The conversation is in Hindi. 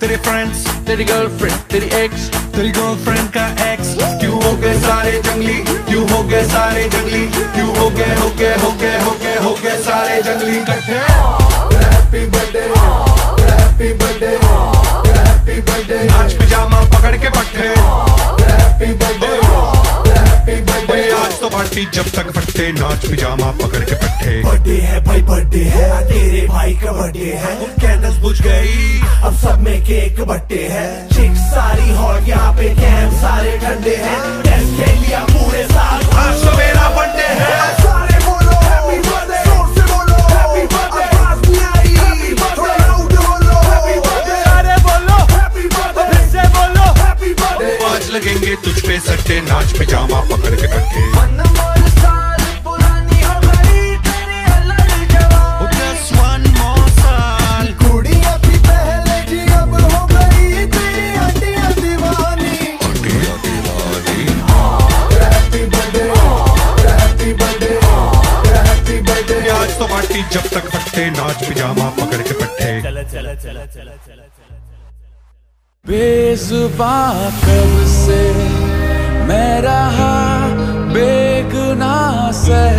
तेरे फ्रेंड्स, तेरी गर्लफ्रेंड, तेरी एक्स, तेरी गर्लफ्रेंड का एक्स, क्यों हो गए सारे जंगली, क्यों हो गए सारे जंगली, क्यों हो गए हो गए हो गए हो गए हो गए सारे जंगली इकट्ठे। Happy birthday, happy birthday, happy birthday, नाच पिजामा पकड़ के पट्टे। हैप्पी बर्थडे, हैप्पी बर्थडे, आज तो पार्टी जब तक फटते, नाच पिजामा पकड़ के पट्टे। बर्थडे है भाई, बर्थडे है, तेरे भाई का बर्थडे है। कैंडल्स बुझ गई, अब सब में केक बट्टे है। चिक सारी हॉट, यहाँ पे कैंप सारे ठंडे हैं। टेस्ट खेल लिया पूरे साल, आज तो मेरा बर्थडे है। सारे बोलो हैप्पी बर्थडे, जोर से बोलो हैप्पी बर्थडे, आवाज नहीं आई हैप्पी बर्थडे, थोड़ा लाउड बोलो हैप्पी बर्थडे, सारे बोलो हैप्पी बर्थडे, फिर से बोलो हैप्पी बर्थडे। आज लगेंगे तुझ पे सट्टे, नाच पिजामा पकड़ के पट्टे। जब तक फटते, नाच पिजामा पकड़ के पट्टे। चला चला चला चला चला चला। बेजुबां कब से मैं रहा बेगुनाह से